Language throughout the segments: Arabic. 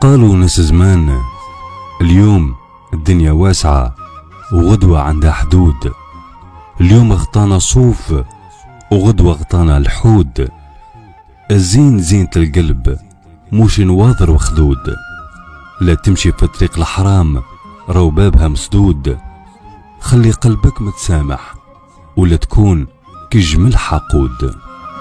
وقالوا ناس زمان اليوم الدنيا واسعة وغدوة عندها حدود. اليوم غطانا صوف وغدوة غطانا الحود. الزين زينة القلب موش نواظر وخدود. لا تمشي في طريق الحرام راهو بابها مسدود. خلي قلبك متسامح ولا تكون كجمل حقود.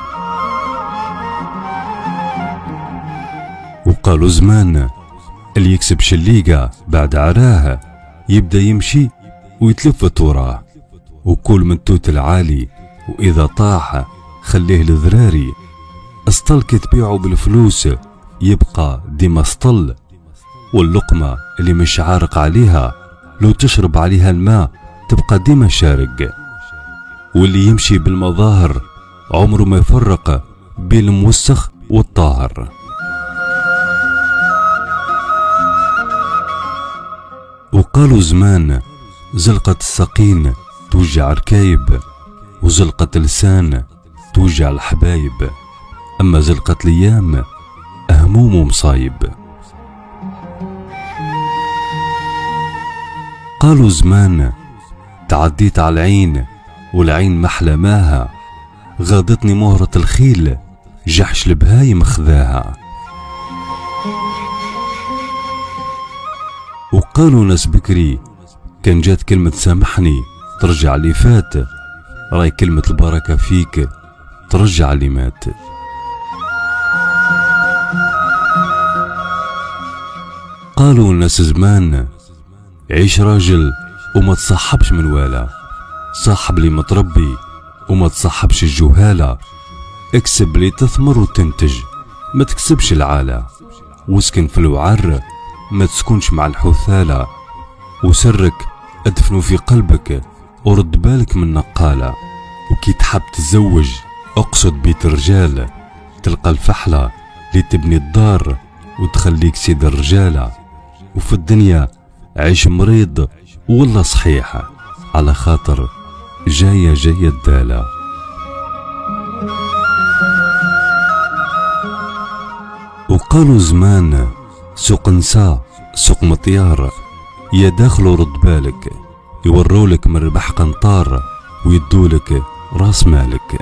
وقالوا زمان اللي يكسب شليقة بعد عراه يبدا يمشي ويتلفت وراه. وكل من توت العالي واذا طاح خليه لذراري. اسطل كي تبيعه بالفلوس يبقى ديما سطل. واللقمة اللي مش عارق عليها لو تشرب عليها الماء تبقى ديما شارق. واللي يمشي بالمظاهر عمره ما يفرق بين الموسخ والطاهر. وقالوا زمان زلقة السقين توجع ركايب وزلقة لسان توجع الحبايب. اما زلقة الايام هموم ومصايب. قالوا زمان تعديت على العين والعين محلى ماها. غاضتني مهرة الخيل جحش البهايم خذاها. وقالوا ناس بكري كان جات كلمة سامحني ترجع اللي فات. راي كلمة البركة فيك ترجع اللي مات. قالوا الناس زمان عيش راجل وما تصاحبش من والا. صاحب لي متربي وما تصاحبش الجهالة. اكسب لي تثمر وتنتج ما تكسبش العالة. واسكن في الوعر ما تسكنش مع الحثالة. وسرك ادفنه في قلبك ورد بالك من نقالة. وكي تحب تتزوج اقصد بيت رجال. تلقى الفحلة اللي تبني الدار وتخليك سيد الرجالة. وفي الدنيا عيش مريض والله صحيحة على خاطر جاية الدالة. وقالوا زمان سوق نساء سوق مطيار. يا داخل ورد بالك يورولك من ربح قنطار ويدولك راس مالك.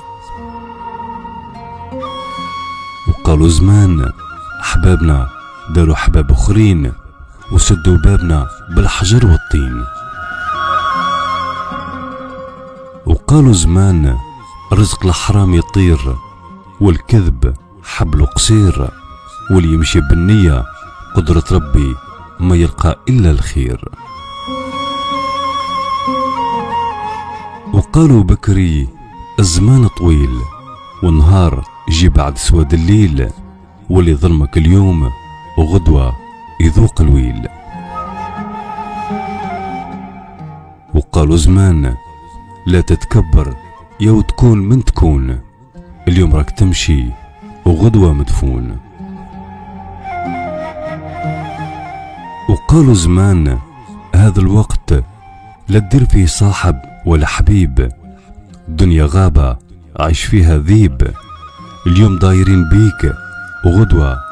وقالوا زمان احبابنا داروا احباب اخرين وسدوا بابنا بالحجر والطين. وقالوا زمان رزق الحرام يطير والكذب حبله قصير. واللي يمشي بالنية قدرة ربي ما يلقى إلا الخير. وقالوا بكري الزمان طويل والنهار يجي بعد سواد الليل. واللي ظلمك اليوم وغدوة يذوق الويل. وقالوا زمان لا تتكبر يا تكون من تكون. اليوم راك تمشي وغدوة مدفون. وقالوا زمان هذا الوقت لا تدير فيه صاحب ولا حبيب. الدنيا غابة عايش فيها ذيب. اليوم دايرين بيك وغدوة